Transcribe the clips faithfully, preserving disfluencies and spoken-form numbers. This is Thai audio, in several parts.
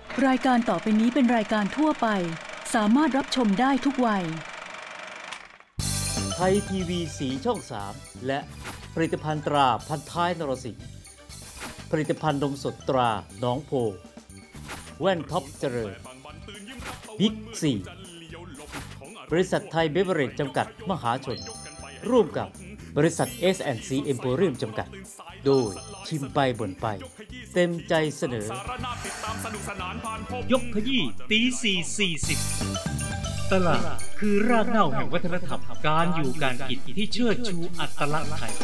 รายการต่อไปนี้เป็นรายการทั่วไปสามารถรับชมได้ทุกวัยไทยทีวีสีช่องสามและผลิตภัณฑ์ตราพันท้ายนรสิงห์ผลิตภัณฑ์นมสดตราหนองโพแว่นท็อปเจริญบิ๊กซีบริษัทไทยเบเวอเรจจำกัดมหาชนร่วมกับบริษัท เอส แอนด์ ซี Emporium จำกัดโดยชิมไปบ่นไปเต็มใจเสนอยกขยี้ตีสี่สี่สิบตลาดคือรากเหง้าแห่งวัฒนธรรมการอยู่การกินที่เชิดชูอัตลักษณ์ไทย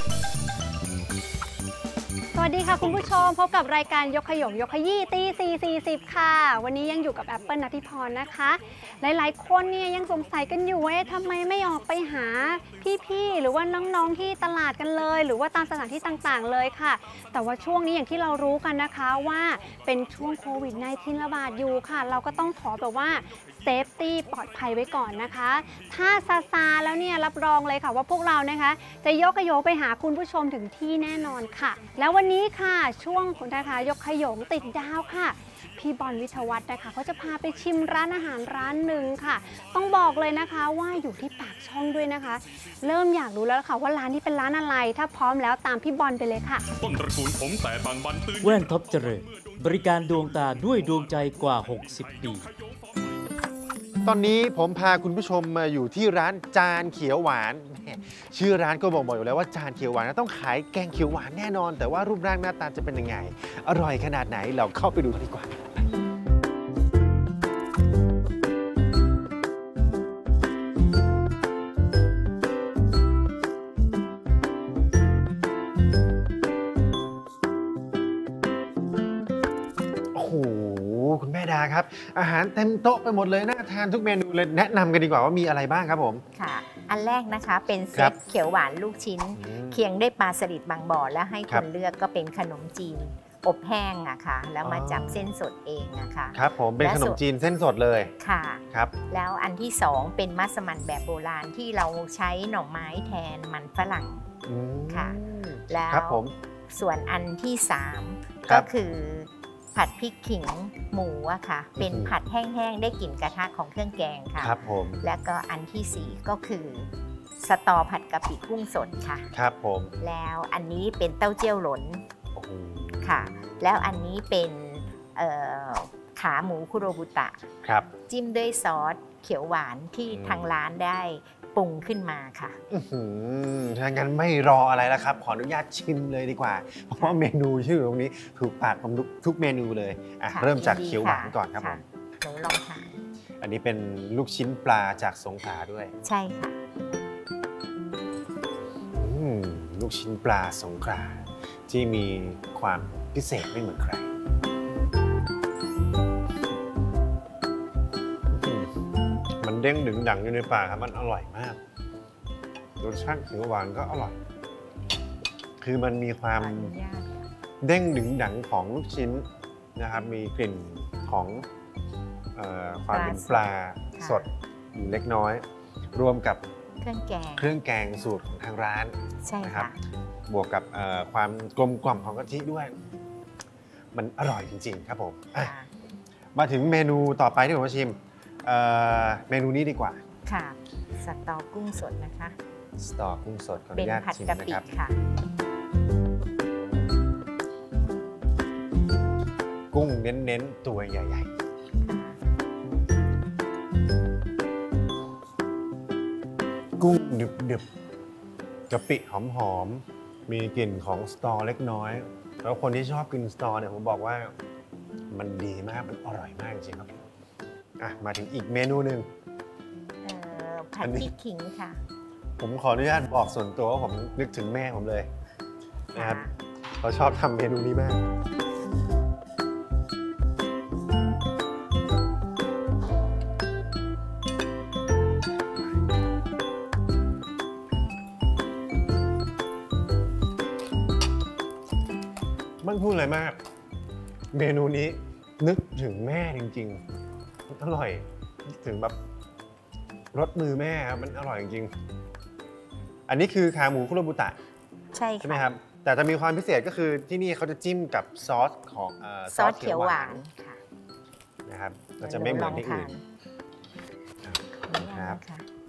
สวัสดีค่ะคุณผู้ชมพบกับรายการยกขยงยกขยี้ตีสี่สี่สิบค่ะวันนี้ยังอยู่กับแอปเปิลณัฐิพรนะคะหลายๆคนเนี่ยยังสงสัยกันอยู่ว่าทำไมไม่ออกไปหาพี่ๆหรือว่าน้องๆที่ตลาดกันเลยหรือว่าตามสถานที่ต่างๆเลยค่ะแต่ว่าช่วงนี้อย่างที่เรารู้กันนะคะว่าเป็นช่วงโควิด สิบเก้า ระบาดอยู่ค่ะเราก็ต้องขอแบบว่าเซฟตี้ปลอดภัยไว้ก่อนนะคะถ้าซาซาแล้วเนี่ยรับรองเลยค่ะว่าพวกเรานะคะจะยกขยงไปหาคุณผู้ชมถึงที่แน่นอนค่ะแล้ววันนี้ค่ะช่วงของนะคะยกขยงติดดาวค่ะพี่บอลวิทยวัฒน์นะคะเขาจะพาไปชิมร้านอาหารร้านหนึ่งค่ะต้องบอกเลยนะคะว่าอยู่ที่ปากช่องด้วยนะคะเริ่มอยากรู้แล้วค่ะว่าร้านนี้เป็นร้านอะไรถ้าพร้อมแล้วตามพี่บอลไปเลยค่ะต้นตระกูลผมแต่บางบันตื่นแว่นท็อปเจริญบริการดวงตาด้วยดวงใจกว่าหกสิบปีตอนนี้ผมพาคุณผู้ชมมาอยู่ที่ร้านจานเขียวหวานชื่อร้านก็บอกอยู่แล้วว่าจานเขียวหวานต้องขายแกงเขียวหวานแน่นอนแต่ว่ารูปร่างหน้าตาจะเป็นยังไงอร่อยขนาดไหนเราเข้าไปดูกันดีกว่าคุณแม่ดาครับอาหารเต็มโต๊ะไปหมดเลยน่าทานทุกเมนูเลยแนะนำกันดีกว่าว่ามีอะไรบ้างครับผมค่ะอันแรกนะคะเป็นเซตเขียวหวานลูกชิ้นเคียงด้วยปลาสลิดบางบ่อแล้วให้คนเลือกก็เป็นขนมจีนอบแห้งอะค่ะแล้วมาจับเส้นสดเองอะค่ะครับผมเป็นขนมจีนเส้นสดเลยค่ะครับแล้วอันที่สองเป็นมัสมั่นแบบโบราณที่เราใช้หน่อไม้แทนมันฝรั่งค่ะแล้วส่วนอันที่สามก็คือผัดพริกขิงหมูอะค่ะเป็นผัดแห้งๆได้กลิ่นกระทะของเครื่องแกงค่ะครับผมแล้วก็อันที่สี่ก็คือสตอผัดกะปิกุ้งสดค่ะครับผมแล้วอันนี้เป็นเต้าเจี้ยวหลนค่ะแล้วอันนี้เป็นขาหมูคุโรบุตะครับจิ้มด้วยซอสเขียวหวานที่ทางร้านได้ปรุงขึ้นมาค่ะถ้างั้นไม่รออะไรแล้วครับขออนุญาตชิมเลยดีกว่าเพราะว่าเมนูชื่อตรงนี้ถูกปากผมทุกเมนูเลยอ่ะเริ่มจากเขียวหวานก่อนครับผมหนูลองทานอันนี้เป็นลูกชิ้นปลาจากสงขลาด้วยใช่ค่ะลูกชิ้นปลาสงขลาที่มีความพิเศษไม่เหมือนใครมันเด้งดึงดังอยู่ในปากครับมันอร่อยมากรสชาติเขียวหวานก็อร่อยคือมันมีความเด้งดึงดังของลูกชิ้นนะครับมีกลิ่นของความเป็นปลาสดอยู่เล็กน้อยรวมกับเครื่องแกงเครื่องแกงสูตรของทางร้านใช่ครับบวกกับความกลมกล่อมของกะทิด้วยมันอร่อยจริงๆครับผมมาถึงเมนูต่อไปที่ผมจะชิมเมนูนี้ดีกว่าค่ะสตอกุ้งสดนะคะสตอกุ้งสดขออนุญาตชิมนะครับกุ้งเน้นๆตัวใหญ่ๆกุ้งดึบๆกะปิหอมๆมีกลิ่นของสตอเล็กน้อยแล้วคนที่ชอบกินสตอเนี่ยผมบอกว่ามันดีมากมันอร่อยมากจริงครับอ่ะมาถึงอีกเมนูหนึ่งผัดพริกขิงค่ะผมขออนุญาตบอกส่วนตัวว่าผมนึกถึงแม่ผมเลยนะครับเขาชอบทำเมนูนี้มากมันพูดอะไรมากเมนูนี้นึกถึงแม่จริงๆอร่อยถึงแบบรสมือแม่ครับมันอร่อยจริงๆอันนี้คือขาหมูคุโรบุตะใช่ใช่ไหมครับแต่จะมีความพิเศษก็คือที่นี่เขาจะจิ้มกับซอสของซอสเขียวหวานค่ะนะครับก็จะไม่เหมือนที่อื่นครับ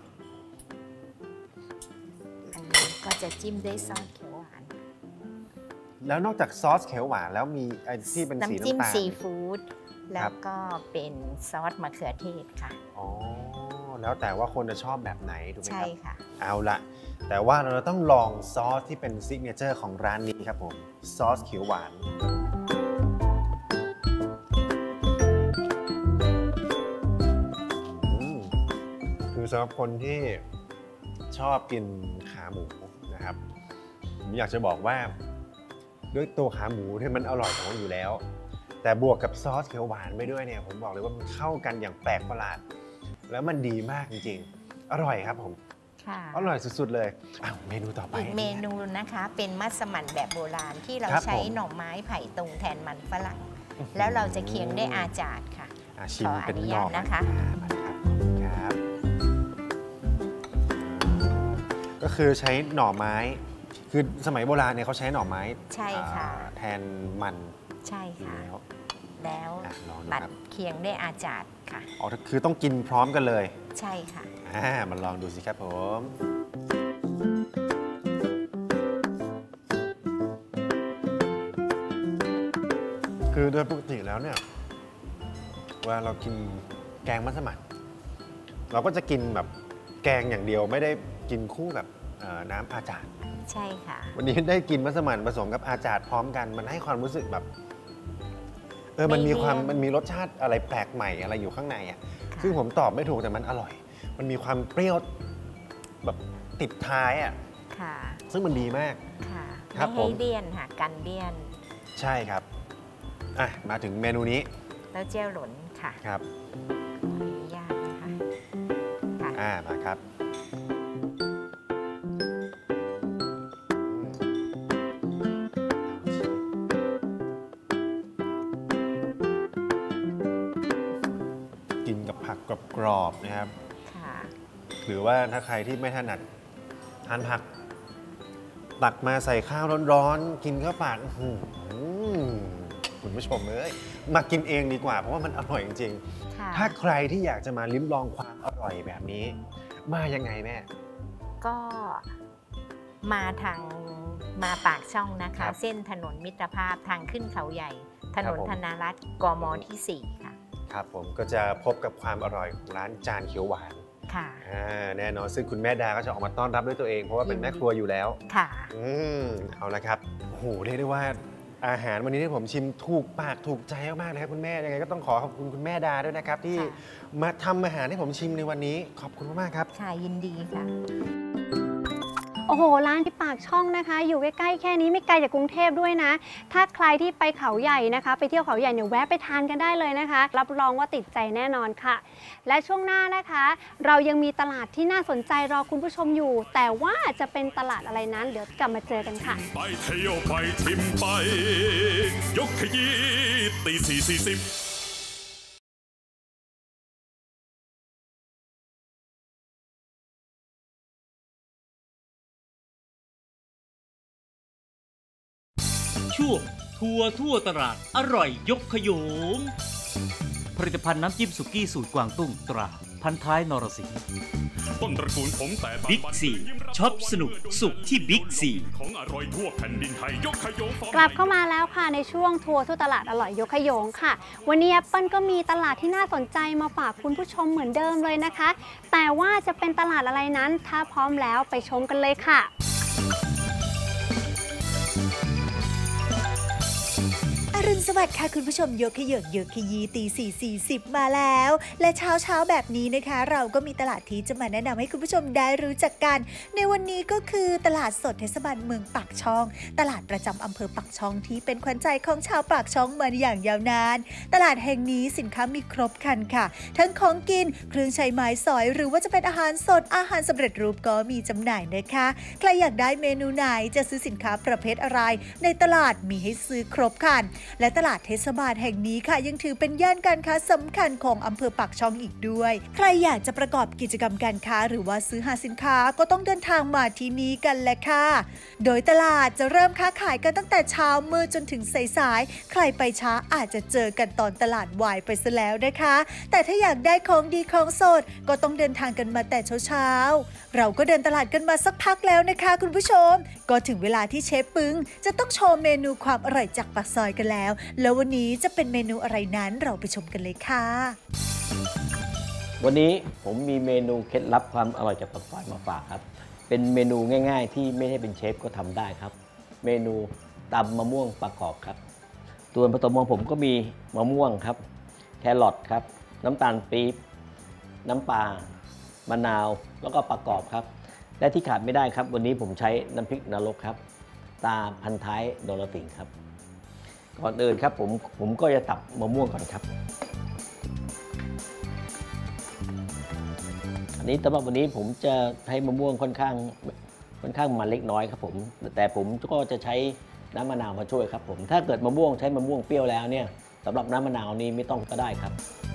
อันนี้ก็จะจิ้มด้วยซอสเขียวหวานแล้วนอกจากซอสเขียวหวานแล้วมีไอ้ที่เป็นสีน้ำตาลน้ำจิ้มซีฟู้ดแล้วก็เป็นซอสมะเขือเทศค่ะอ๋อแล้วแต่ว่าคนจะชอบแบบไหนถูกไหมครับใช่ค่ะเอาละแต่ว่าเราต้องลองซอสที่เป็นซิกเนเจอร์ของร้านนี้ครับผมซอสเขียวหวานคือสำหรับคนที่ชอบกินขาหมูนะครับผมอยากจะบอกว่าด้วยตัวขาหมูที่มันอร่อยของมันอยู่แล้วแต่บวกกับซอสเขียวหวานไปด้วยเนี่ยผมบอกเลยว่ามันเข้ากันอย่างแปลกประหลาดแล้วมันดีมากจริงๆอร่อยครับผมอร่อยสุดๆเลยอ้าวเมนูต่อไปอีกเมนูนะคะเป็นมัสมั่นแบบโบราณที่เราใช้หน่อไม้ไผ่ตุงแทนมันฝรั่งแล้วเราจะเคียงด้วยอาจาดค่ะขออนุญาตนะคะครับก็คือใช้หน่อไม้คือสมัยโบราณเนี่ยเขาใช้หน่อไม้ใช่ค่ะแทนมันใช่ค่ะแล้วตัดเคียงด้วยอาจาดค่ะอ๋อคือต้องกินพร้อมกันเลยใช่ค่ะอ่ามาลองดูสิครับผมคือโดยปกติแล้วเนี่ยเวลาเรากินแกงมัสมั่นเราก็จะกินแบบแกงอย่างเดียวไม่ได้กินคู่กับน้ำอาจาดใช่ค่ะวันนี้ได้กินมัสมั่นผสมกับอาจาดพร้อมกันมันให้ความรู้สึกแบบเออมันมีความมันมีรสชาติอะไรแปลกใหม่อะไรอยู่ข้างในอ่ะซึ่งผมตอบไม่ถูกแต่มันอร่อยมันมีความเปรี้ยวแบบติดท้ายอ่ะค่ะซึ่งมันดีมากค่ะไม่ให้เลี่ยนค่ะกันเลี่ยนใช่ครับอ่ะมาถึงเมนูนี้แล้วเจียวหลนค่ะครับขออนุญาตนะคะค่ะอ่ามาครับกินกับผักกรอบๆนะครับหรือว่าถ้าใครที่ไม่ถนัดทานผักตักมาใส่ข้าวร้อนๆกินเข้าปากคุณผู้ชมเอ้ยมากินเองดีกว่าเพราะว่ามันอร่อยจริงๆถ้าใครที่อยากจะมาลิ้มลองความอร่อยแบบนี้มายังไงแม่ก็มาทางมาปากช่องนะคะเส้นถนนมิตรภาพทางขึ้นเขาใหญ่ถนนธนารัตน์กม.ที่สี่ค่ะครับผมก็จะพบกับความอร่อยของร้านจานเขียวหวานค่ะแน่นอนซึ่งคุณแม่ดาก็จะออกมาต้อนรับด้วยตัวเองเพราะว่าเป็นแม่ครัวอยู่แล้วค่ะอืมเอาละครับโอ้โหเรียกได้ว่าอาหารวันนี้ที่ผมชิมถูกปากถูกใจมากๆเลยครับคุณแม่ยังไงก็ต้องขอขอบคุณคุณแม่ดาด้วยนะครับที่มาทำอาหารให้ผมชิมในวันนี้ขอบคุณมากๆครับค่ะยินดีค่ะโอ้โหร้านที่ปากช่องนะคะอยู่ใกล้ๆแค่นี้ไม่ไกลจากกรุงเทพด้วยนะถ้าใครที่ไปเขาใหญ่นะคะไปเที่ยวเขาใหญ่เนี่ยแวะไปทานกันได้เลยนะคะรับรองว่าติดใจแน่นอนค่ะและช่วงหน้านะคะเรายังมีตลาดที่น่าสนใจรอคุณผู้ชมอยู่แต่ว่าจะเป็นตลาดอะไรนั้นเดี๋ยวกลับมาเจอกันค่ะไปเที่ยวไปชิมไปยกขยี้ตีสี่สี่สิบช่วงทัวร์ทั่วตลาดอร่อยยกขยงผลิตภัณฑ์น้ำจิ้มสุกี้สูตรกวางตุ้งตราพันท้ายนรสิงห์ต้นตระกูลผมแต่บิ๊กซีช็อปสนุกสุขที่บิ๊กซีของอร่อยทั่วแผ่นดินไทยยกขยงกลับเข้ามาแล้วค่ะในช่วงทัวร์ทั่วตลาดอร่อยยกขยงค่ะวันนี้แอปเปิ้ลก็มีตลาดที่น่าสนใจมาฝากคุณผู้ชมเหมือนเดิมเลยนะคะแต่ว่าจะเป็นตลาดอะไรนั้นถ้าพร้อมแล้วไปชมกันเลยค่ะอรุณสวัสดิ์ค่ะคุณผู้ชมยกขยงยกขยี้ตีสี่สี่สิบมาแล้วและเช้าเช้าแบบนี้นะคะเราก็มีตลาดที่จะมาแนะนำให้คุณผู้ชมได้รู้จักกันในวันนี้ก็คือตลาดสดเทศบาลเมืองปากช่องตลาดประจำอำเภอปากช่องที่เป็นขวัญใจของชาวปากช่องมาอย่างยาวนานตลาดแห่งนี้สินค้ามีครบครันค่ะทั้งของกินเครื่องใช้ไม้สอยหรือว่าจะเป็นอาหารสดอาหารสำเร็จรูปก็มีจำหน่ายนะคะใครอยากได้เมนูไหนจะซื้อสินค้าประเภทอะไรในตลาดมีให้ซื้อครบครันและตลาดเทศบาลแห่งนี้ค่ะยังถือเป็นย่านการค้าสำคัญของอำเภอปากช่องอีกด้วยใครอยากจะประกอบกิจกรรมการค้าหรือว่าซื้อหาสินค้าก็ต้องเดินทางมาที่นี้กันแหละค่ะโดยตลาดจะเริ่มค้าขายกันตั้งแต่เช้ามืดจนถึงสายๆใครไปช้าอาจจะเจอกันตอนตลาดวายไปซะแล้วนะคะแต่ถ้าอยากได้ของดีของสดก็ต้องเดินทางกันมาแต่เช้าๆเราก็เดินตลาดกันมาสักพักแล้วนะคะคุณผู้ชมก็ถึงเวลาที่เชฟปึ้งจะต้องโชว์เมนูความอร่อยจากปากซอยกันแล้วแล้ววันนี้จะเป็นเมนูอะไรนั้นเราไปชมกันเลยค่ะวันนี้ผมมีเมนูเคล็ดลับความอร่อยจากปากซอยมาฝากครับเป็นเมนูง่ายๆที่ไม่ให้เป็นเชฟก็ทำได้ครับเมนูตำมะม่วงประกอบครับส่วนผสมของผมก็มีมะม่วงครับแครอทครับน้ำตาลปี๊บน้ำปลามะนาวแล้วก็ประกอบครับและที่ขาดไม่ได้ครับวันนี้ผมใช้น้ำพริกนรกครับตาพันท้ายนรสิงห์ครับก่อนอื่นครับผมผมก็จะตับมะม่วงก่อนครับอันนี้สำหรับวันนี้ผมจะใช้มะม่วงค่อนข้างค่อนข้างมันเล็กน้อยครับผมแต่ผมก็จะใช้น้ำมะนาวมาช่วยครับผมถ้าเกิดมะม่วงใช้มะม่วงเปรี้ยวแล้วเนี่ยสำหรับน้ำมะนาวนี้ไม่ต้องก็ได้ครับ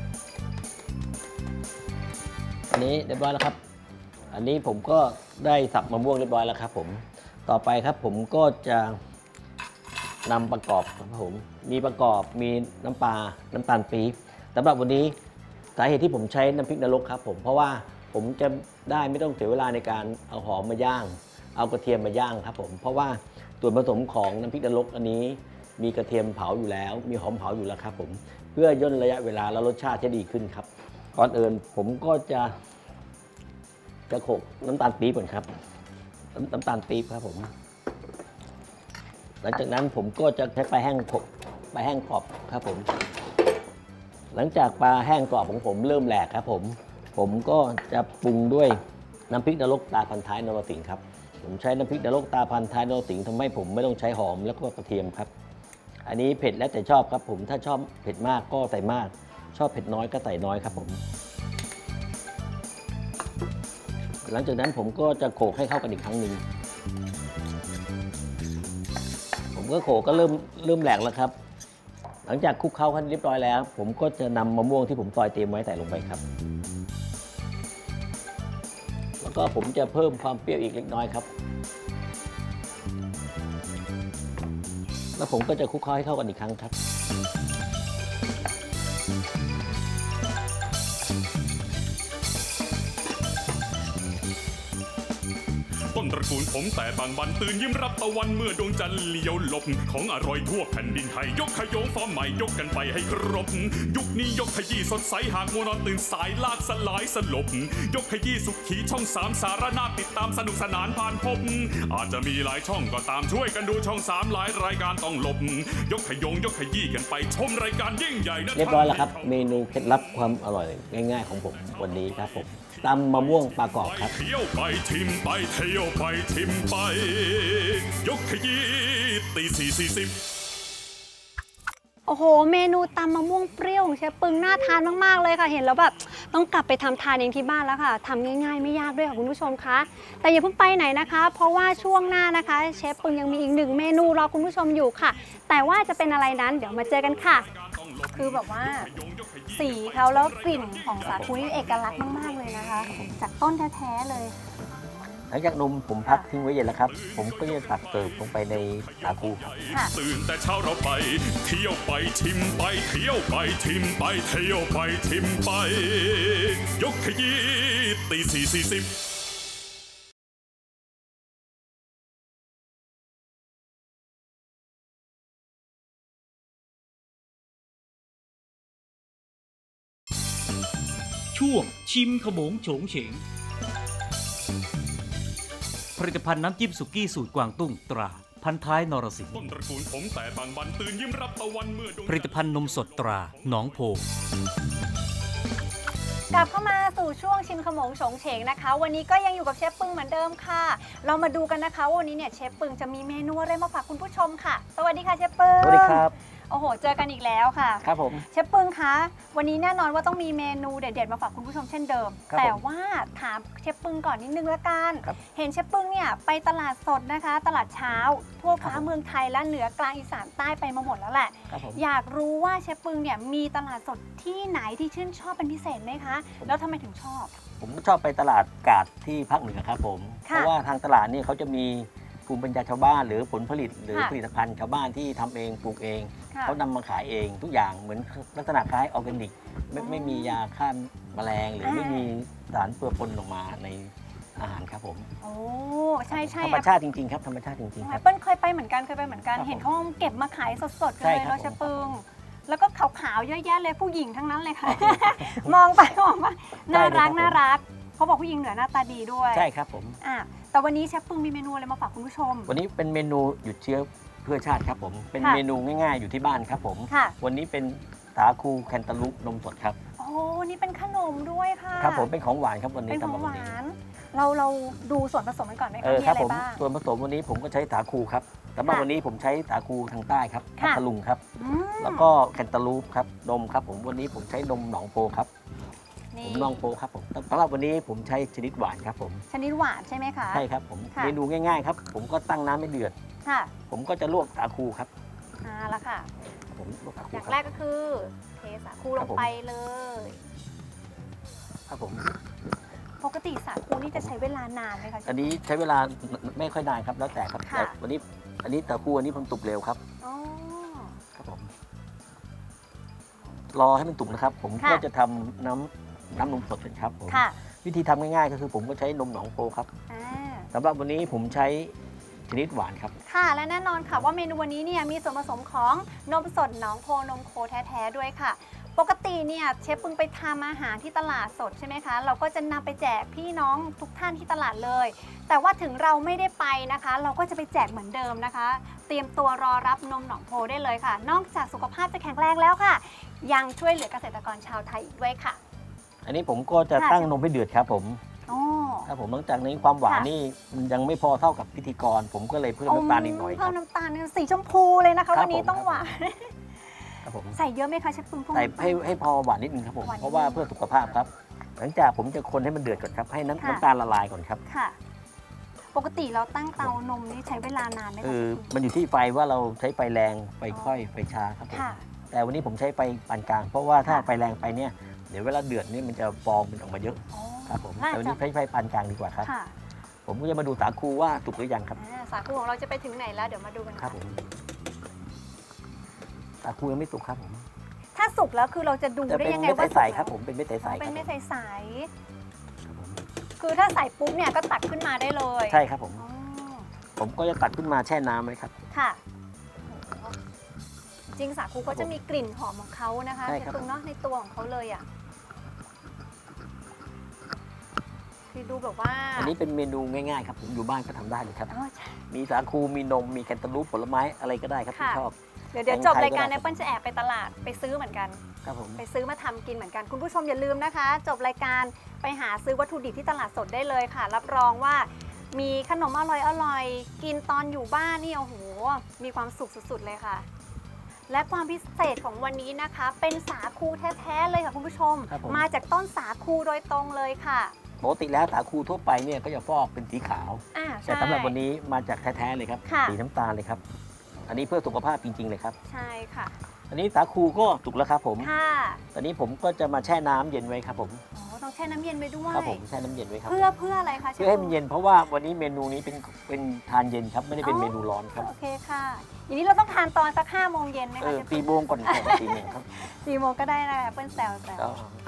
อันนี้เรียบร้อยแล้วครับอันนี้ผมก็ได้สับมะม่วงเรียบร้อยแล้วครับผมต่อไปครับผมก็จะนำประกอบครับผมมีประกอบมีน้ำปลาน้ำตาลปี๊บสำหรับวันนี้สาเหตุที่ผมใช้น้ำพริกนรกครับผมเพราะว่าผมจะได้ไม่ต้องเสียเวลาในการเอาหอมมาย่างเอากระเทียมมาย่างครับผมเพราะว่าส่วนผสมของน้ำพริกนรกอันนี้มีกระเทียมเผาอยู่แล้วมีหอมเผาอยู่แล้วครับผมเพื่อย่นระยะเวลาและรสชาติจะดีขึ้นครับก่อนอื่นผมก็จะจะโขลกน้ำตาลปี๊บก่อนครับน้ำตาลปี๊บครับผมหลังจากนั้นผมก็จะใช้ปลาแห้งโขลกปลาแห้งกรอบครับผมหลังจากปลาแห้งกรอบของผมเริ่มแหลกครับผมผมก็จะปรุงด้วยน้ำพริกนรกตาพันท้ายนรสิงห์ครับผมใช้น้ำพริกนรกตาพันท้ายนรสิงห์ทำให้ผมไม่ต้องใช้หอมแล้วก็กระเทียมครับอันนี้เผ็ดแล้วแต่ชอบครับผมถ้าชอบเผ็ดมากก็ใส่มากชอบเผ็ดน้อยก็ใส่น้อยครับผมหลังจากนั้นผมก็จะโขลกให้เข้ากันอีกครั้งหนึ่งผมก็โขลกก็เริ่มเริ่มแหลกแล้วครับหลังจากคลุกเคล้ากันเรียบร้อยแล้วผมก็จะนำมะม่วงที่ผมซอยเตรียมไว้ใส่ลงไปครับแล้วก็ผมจะเพิ่มความเปรี้ยวอีกเล็กน้อยครับแล้วผมก็จะคลุกเคล้าให้เข้ากันอีกครั้งครับต้นตระกูลผมแต่บางบันตื่นยิ้มรับตะวันเมื่อดวงจันทร์เลี้ยวหลบของอร่อยทั่วแผ่นดินไทยยกขยงฟอร์มใหม่ยกกันไปให้ครบยุคนี้ยกขยี้สดใสหากมัวนอนตื่นสายลากสลายสลบยกขยี้สุขีช่องสามสารนาติดตามสนุกสนานผ่านพบอาจจะมีหลายช่องก็ตามช่วยกันดูช่องสามหลายรายการต้องหลบยกขยงยกขยี้กันไปชมรายการยิ่งใหญ่นะเรียบร้อยแล้วครับเมนูเคล็ดลับความอร่อยง่ายๆของผมวันนี้ครับผมตำมะม่วงประกอบครับเที่ยวไปทิมไปเที่ยวไปทิมไปยกขยี้ตีสี่สี่สิบโอ้โหเมนูตำมะม่วงเปรี้ยวของเชฟปึงน่าทานมากๆเลยค่ะเห็นแล้วแบบต้องกลับไปทำทานเองที่บ้านแล้วค่ะทำง่ายๆไม่ยากด้วยค่ะคุณผู้ชมคะแต่อย่าเพิ่งไปไหนนะคะเพราะว่าช่วงหน้านะคะเชฟปึงยังมีอีกหนึ่งเมนูรอคุณผู้ชมอยู่ค่ะแต่ว่าจะเป็นอะไรนั้นเดี๋ยวมาเจอกันค่ะคือแบบว่าสีเขาแล้วกลิ่นของสาคูนี่เอกลักษณ์มากๆเลยนะคะจากต้นแท้ๆเลยหลังจากนมผมพักทิ้งไว้เย็นแล้วครับผมก็จะตักเติมลงไปในสาคูตื่นแต่เช้าเราไปเที่ยวไปชิมไปเที่ยวไปชิมไปเที่ยวไปชิมไปยกขยี้ตีสี่สี่สิบช่วงชิมขโมงโฉงเฉงผลิตภัณฑ์น้ำจิ้มสุกี้สูตรกวางตุ้งตราพันท้ายนรสิงห์ต้นตระกูลผมแต่บางบันตื่นยิ้มรับตะวันเมื่อผลิตภัณฑ์นมสดตราหนองโพกลับเข้ามาสู่ช่วงชิมขโมงโฉงเฉงนะคะวันนี้ก็ยังอยู่กับเชฟปึงเหมือนเดิมค่ะเรามาดูกันนะคะว่าวันนี้เนี่ยเชฟปึงจะมีเมนูอะไรมาฝากคุณผู้ชมค่ะสวัสดีค่ะเชฟปึงสวัสดีครับโอ้โหเจอกันอีกแล้วค่ะครับผมเชฟปึ้งคะวันนี้แน่นอนว่าต้องมีเมนูเด็ดๆมาฝากคุณผู้ชมเช่นเดิมครับแต่ผมว่าถามเชฟปึ้งก่อนนิดนึงละกันครับเห็นเชฟปึ้งเนี่ยไปตลาดสดนะคะ ตลาดเช้าทั่วฟ้าครับผมเมืองไทยและเหนือกลางอีสานใต้ไปมาหมดแล้วแหละครับผมอยากรู้ว่าเชฟปึ้งเนี่ยมีตลาดสดที่ไหนที่ชื่นชอบเป็นพิเศษไหมคะ แล้วทำไมถึงชอบผมชอบไปตลาดกาดที่ภาคเหนือครับผมค่ะเพราะว่าทางตลาดนี่เขาจะมีภูมิปัญญาชาวบ้าน หรือผลผลิตหรือค่ะผลิตภัณฑ์ชาวบ้านที่ทำเองปลูกเองค่ะเขานำมาขายเองทุกอย่างเหมือนลักษณะคล้ายออร์แกนิกไม่อ๋อไม่มียาฆ่าแมลงหรืออ่าไม่มีสารเปื้อนปนออกมาในอาหารครับผมโอ้ใช่ใช่ธรรมชาติจริงๆครับธรรมชาติจริงๆคแอรัปบเปิ้ลเคยไปเหมือนกันเคยไปเหมือนกันครับผมเห็นเขาเก็บมาขายสดๆกันใช่เลยครับเนาะเชฟผมปึ้งแล้วก็ขาวๆเยอะแยะเลยผู้หญิงทั้งนั้นเลยค่ะ มองไปมองมาน่ารักน่ารักเขาบอกผู้หญิงเหนือหน้าตาดีด้วยใช่ครับผมอ่ะแต่วันนี้เชฟปึ้งมีเมนูอะไรมาฝากคุณผู้ชมวันนี้เป็นเมนูหยุดเชื้อเพื่อชาติครับผม เป็นค่ะเมนูง่ายๆอยู่ที่บ้านครับผมค่ะวันนี้เป็นสาคูแคนตาลูปนมสดครับโอ้นี่เป็นขนมด้วยค่ะครับผมเป็นของหวานครับวันนี้เป็นของทำมาหวันวานี้น เราเราดูส่วนผสมกันก่อนไหมเอคะอมีครับอะไรผมบ้างส่วนผสมวันนี้ผมก็ใช้สาคูครับสำหรับค่ะวันนี้ผมใช้สาคูทางใต้ครับพัค่ะทลุงครับอืมแล้วก็แคนตาลูปครับนมครับผมวันนี้ผมใช้นมหนองโพครับนี่ผมหนองโพครับผมสำหรับวันนี้ผมใช้ชนิดหวานครับผมชนิดหวานใช่ไหมคะใช่ครับผมค่ะเมนูง่ายๆครับผมก็ตั้งน้ำไม่เดือดค่ะผมก็จะลวกสาคูครับอ่าละค่ะผมลวกสาคูอย่างคแรรับกก็คือเทสาคูลครังบผมไปเลยครับผมปกติสาคูนี่จะใช้เวลานานไหมคะอันนี้ใช้เวลาไม่ค่อยนานครับแล้วแต่ครับค่ะแต่วันนี้อันนี้สาคูอันนี้ผมตุกเร็วครับอ๋อครับผมรอให้มันตุกนะครับ ผมค่ะก็จะทำน้ำน้ำนมสดกันครับผมค่ะวิธีทำง่ายๆก็คือผมก็ใช้นมหนองโพครับอ่าสำหรับวันนี้ผมใช้ชนิดหวานครับค่ะและแน่นอนค่ะว่าเมนูวันนี้เนี่ยมีส่วนผสมของนมสดหนองโพนมโคแท้ๆด้วยค่ะ ปกติเนี่ยเชฟปึงไปทำอาหารที่ตลาดสดใช่ไหมคะ เราก็จะนำไปแจกพี่น้องทุกท่านที่ตลาดเลย แต่ว่าถึงเราไม่ได้ไปนะคะ เราก็จะไปแจกเหมือนเดิมนะคะ เตรียมตัวรอรับนมหนองโพได้เลยค่ะ นอกจากสุขภาพจะแข็งแรงแล้วค่ะ ยังช่วยเหลือเกษตรกรชาวไทยอีกด้วยค่ะอันนี้ผมก็จะค่ะตั้งนมให้เดือดครับผมอ๋อครับผมหลังจากนี้ความหวานค่ะนี่มันยังไม่พอเท่ากับพิธีกร ผมก็เลยเพิ่มน้ำตาลอีกหน่อยคเพิ่รัมบน้ำตาลสีชมพูเลยนะคะครับวันนี้ผมต้องหวานครับผมใส่เยอะไหมคะเชฟปึงพวกใส่น้ำตาลให้ให้พอหวานนิดนึงครับผมหวานนิดนึงเพราะว่าเพื่อสุขภาพครับ หลังจากผมจะคนให้มันเดือดก่อนครับให้น้ำค่ะน้ำตาลละลายก่อนครับค่ะ ปกติเราตั้งเตานมนี่ใช้เวลานานไหมเอคะอเชฟปึ้งมันอยู่ที่ไฟว่าเราใช้ไฟแรงไฟค่อยไฟช้าครับผมค่ะแต่วันนี้ผมใช้ไฟปานกลาง เพราะว่าถ้าค่ะไฟแรงไปเนี่ยเดี๋ยวเวลาเดือดนี่มันจะฟองมันออกมาเยอะอ๋อครับผมน่าแต่วันจะนี้ใช้ไฟปานกลางดีกว่าครับค่ะผมก็จะมาดูสาคูว่าสุกหรือยังครับอ่าสาคูของเราจะไปถึงไหนแล้วเดี๋ยวมาดูกันครับผมสาคูยังไม่สุกครับผมถ้าสุกแล้วคือเราจะดูจะได้เป็นยังไงเม็ดว่าใสสุกๆครับผมเป็นเม็ดใสอ๋อๆคเป็รันบไม่ผมใสครับผมๆคือถ้าใส่ปุ๊บเนี่ยก็ตักขึ้นมาได้เลยใช่ครับผมอ๋อผมก็จะตัดขึ้นมาแช่น้ำไว้ครับค่ะโอ้โหจริงสาคูเขาจะมีกลิ่นหอมของเขานะคะใช่เชครัฟบปึงเนาะในตัวของเขาเลยอ่ะคือดูแบบว่าอันนี้เป็นเมนูง่ายๆครับผมอยู่บ้านก็ทำได้เลยครับอ๋อใช่มีสาคูมีนมมีแคนตาลูปผลไม้อะไรก็ได้ครับที่ค่ะชอบเดี๋ยวเดี๋ยวแตจงบไทยรายการก็ได้แอปเปิลจะแอบไปตลาดไปซื้อเหมือนกันครับผมไปซื้อมาทำกินเหมือนกัน คุณผู้ชมอย่าลืมนะคะ จบรายการไปหาซื้อวัตถุดิบที่ตลาดสดได้เลยค่ะ รับรองว่ามีขนมอร่อยอร่อยๆกินตอนอยู่บ้านนี่โอ้โหมีความสุขสุดๆเลยค่ะ และความพิเศษของวันนี้นะคะ เป็นสาคูแท้ๆเลยค่ะคุณผู้ชมครับผมมาจากต้นสาคูโดยตรงเลยค่ะปกติแล้วสาคูทั่วไปเนี่ยก็จะฟอกเป็นสีขาวอ่าแต่ใช่สำหรับวันนี้มาจากแท้ๆเลยครับค่ะสีน้ำตาลเลยครับ อันนี้เพื่อสุขภาพจริงๆเลยครับใช่ค่ะอันนี้สาคูก็สุกแล้วครับผมค่ะตอนนี้ผมก็จะมาแช่น้ำเย็นไว้ครับผมอ๋อต้องแช่น้ำเย็นไปด้วยครับผมแช่น้ำเย็นไว้ครับเพื่อเพื่ออะไรคะชฟเพื่อให้มันเย็นเพราะว่าวันนี้เมนูนี้เป็นเป็นทานเย็นครับไม่ได้เป็นเมนูร้อนครับโอเคค่ะอย่างนี้เราต้องทานตอนสักห้าโมงเย็นไหมเอคะอเชฟตีโมงก่อนก่อนตีหนึ่งครับสี่โมงก็ได้นะคะเปิ้ลแซวแซวก็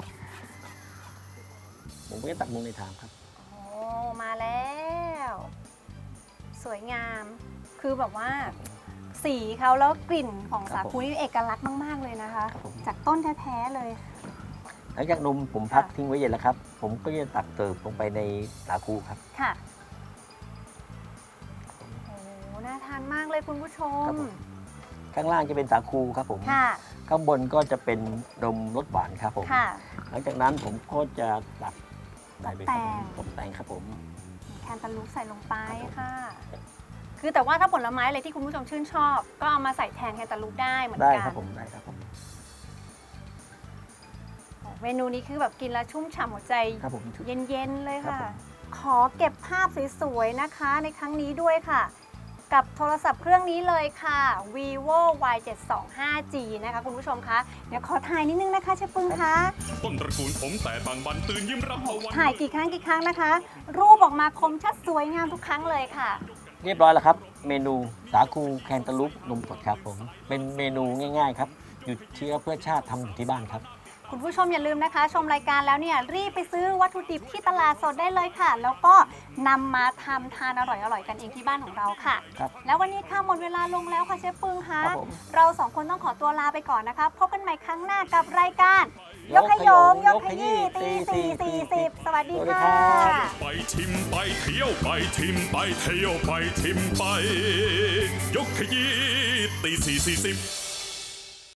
ผมก็จะตักลงในถามครับโอ้มาแล้ว สวยงาม คือแบบว่า สีเขาแล้วกลิ่นของสาคูนี่เอกลักษณ์มาก ๆ เลยนะคะครับผมจากต้นแท้ ๆ เลยหลังจากนมผมพักค่ะทิ้งไว้เย็นแล้วครับ ผมก็จะตักเติมลงไปในสาคูครับค่ะ โอ้น่าทานมากเลยคุณผู้ชมครับผม ข้างล่างจะเป็นสาคูครับผมค่ะข้างบนก็จะเป็นนมรสหวานครับผมค่ะหลังจากนั้นผมก็จะตักใส่ไปครับผมตกแต่งตกแต่งครับผมแคนตาลูปใส่ลงไปค่ะคือแต่ว่าถ้าผลไม้อะไรที่คุณผู้ชมชื่นชอบ ก็เอามาใส่แทนแคนตาลูปได้เหมือนกันได้ครับผมได้ครับผมเมนูนี้คือแบบกินแล้วชุ่มฉ่ำหัวใจครับผมเย็นๆเลยค่ะครับผมขอเก็บภาพสวยๆนะคะ ในครั้งนี้ด้วยค่ะ กับโทรศัพท์เครื่องนี้เลยค่ะ vivo วาย เจ็ดสองห้าจี นะคะคุณผู้ชมคะเดี๋ยวขอถ่ายนิดนึงนะคะเชฟปึ้งคะต้นตระกูลผมแต่บางบันตื่นยิ้มรับตะวันถ่ายกี่ครั้งกี่ครั้งนะคะ รูปออกมาคมชัดสวยงามทุกครั้งเลยค่ะเรียบร้อยแล้วครับ เมนูสาคูแคนตาลูปนมสดครับผม เป็นเมนูง่ายๆครับหยุดเชื้อเพื่อชาติทำอยู่ที่บ้านครับคุณผู้ชมอย่าลืมนะคะ ชมรายการแล้วเนี่ยรีบไปซื้อวัตถุดิบที่ตลาดสดได้เลยค่ะ แล้วก็นำมาทำทานอร่อยๆกันเองที่บ้านของเราค่ะครับแล้ววันนี้ค่ะหมดเวลาลงแล้วค่ะเชฟปึ้งคะครับผมเราสองคนต้องขอตัวลาไปก่อนนะคะพบกันใหม่ครั้งหน้ากับรายการยกขยงยกขยี้ตีสี่สี่สิบสวัสดีค่ะไปชิมไปเที่ยวไปชิมไปเที่ยวไปชิมไป ยกขยี้ตีสี่สี่สิบ